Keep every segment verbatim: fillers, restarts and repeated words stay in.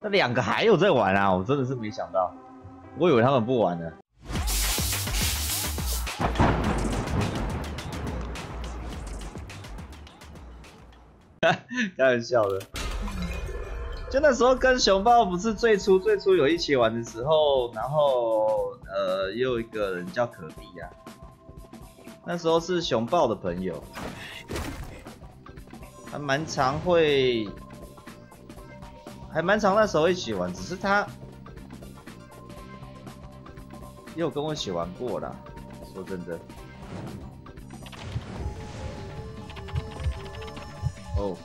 那两个还有在玩啊！我真的是没想到，我以为他们不玩了。开玩笑的。就那时候跟熊抱不是最初最初有一起玩的时候，然后呃也有一个人叫可迪啊，那时候是熊抱的朋友，还蛮常会。 还蛮常那时候一起玩，只是他也有跟我一起玩过啦。说真的，哦，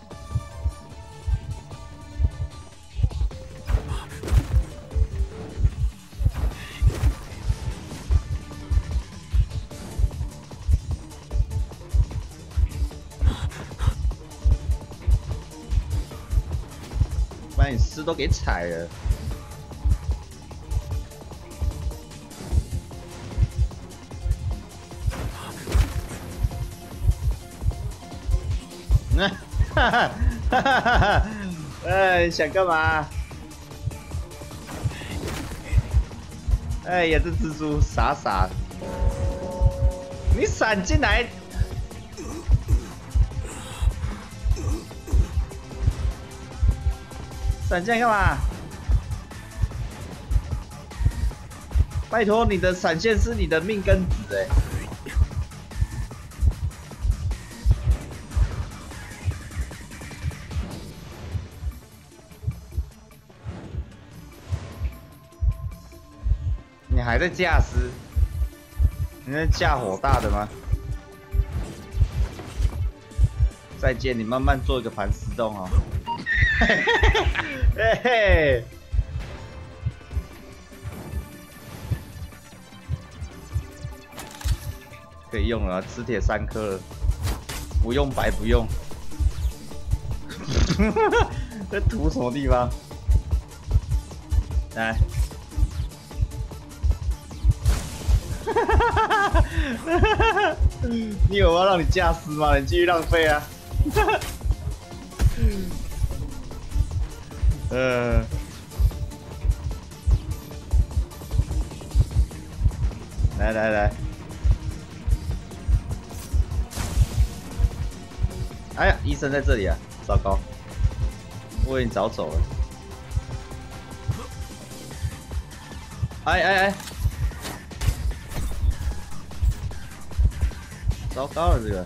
把你尸都给踩了。 哈哈哈哈哈！哎，想干嘛？哎呀，这蜘蛛傻傻，你闪进来，闪进来干嘛？拜托，你的闪现是你的命根子哎。 你还在架尸？你在架火大的吗？再见，你慢慢做一个盘丝洞哦。嘿嘿，可以用了，磁铁三颗了，不用白不用。在涂什么地方？来。 你有要让你架尸吗？你继续浪费啊！呃，来来来，哎呀，医生在这里啊！糟糕，我已经早走了。哎哎哎！ 糟糕了，这个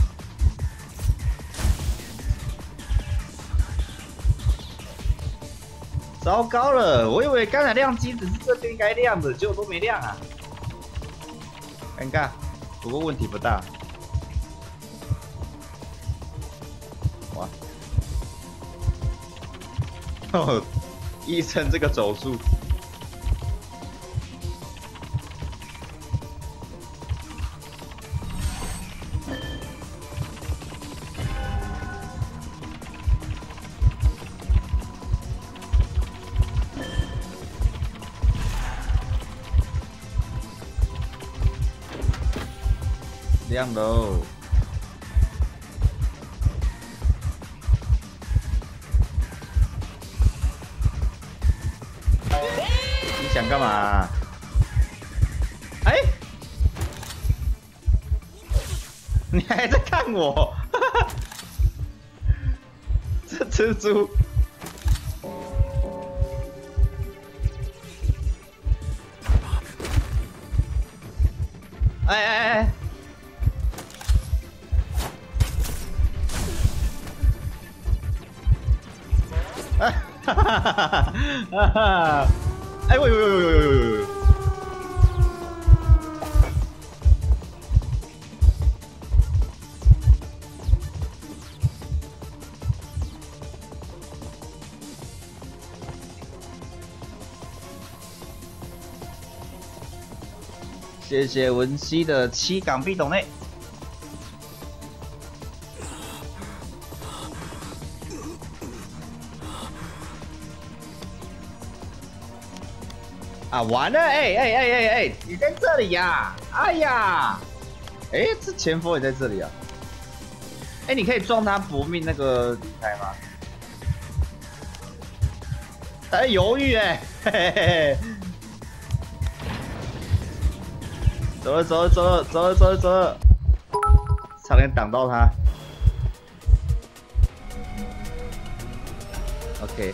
糟糕了！我以为刚才亮机只是这边该亮的，结果都没亮啊，尴尬。不过问题不大。哇！哦，医生这个手术。 亮喽！你想干嘛？哎，你还在看我？这蜘蛛！哎哎哎！ 哈哈哈哈哈！哎呦呦呦呦呦呦呦呦！谢谢文熙的七港币斗内。 啊，完了！哎哎哎哎哎，你在这里呀！哎呀，哎，这前锋也在这里啊！哎，你可以撞他搏命那个离开吗？ 还在犹豫哎，嘿嘿嘿。走了走了走了走了走了走了，差点挡到他。OK。